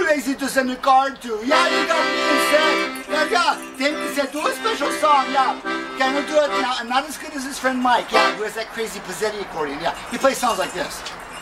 crazy to send a card to. Yeah, you got me instead. Yeah. Damien said, do a special song. Yeah. Okay, I'm gonna do it now. I'm not as good as his friend Mike. Yeah, who has that crazy Pizzetti accordion. Yeah, he plays songs like this.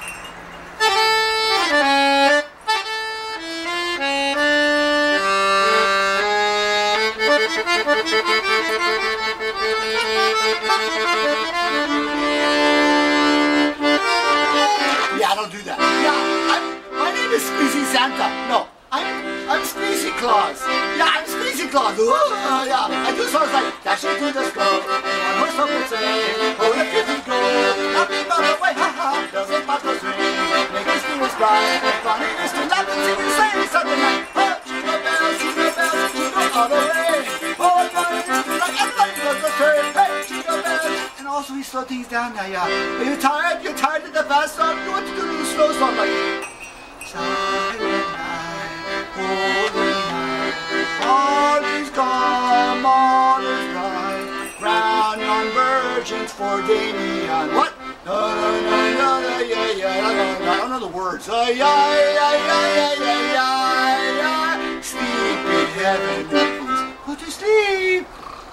Yeah, I don't do that. Yeah, my name is Squeezy Santa. No, I'm Squeezy Claus. Yeah, I'm Squeezy Claus. Ooh, yeah, I do songs like dashing through the snow, on horse open sleigh, oh, if you can go, nothing but the way, ha ha, doesn't matter swing, make his spirits bright, funny is to laugh and sing and say something like, oh, jingle bells, jingle all the way, oh, funny is to like everybody goes astray, hey, jingle bells, and also we slow things down now, yeah. Are you tired? You're tired of the fast song? You want to do a little slow song like, silent night, holy night, all is calm, all is bright, round yon virgins for Damien. What? No, yeah, I don't know the words. Yeah. Sleep in heaven, please. Go to sleep.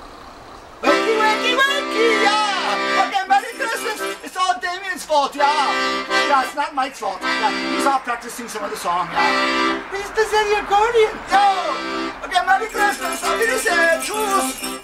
Wakey, yeah. Okay, Merry Christmas. It's all Damien's fault, yeah. Yeah, it's not Mike's fault. Yeah, he's off practicing some other song, yeah. He's Pizzetti accordion. Yo. Okay, Merry Christmas. Auf Wiedersehen. Tschüss.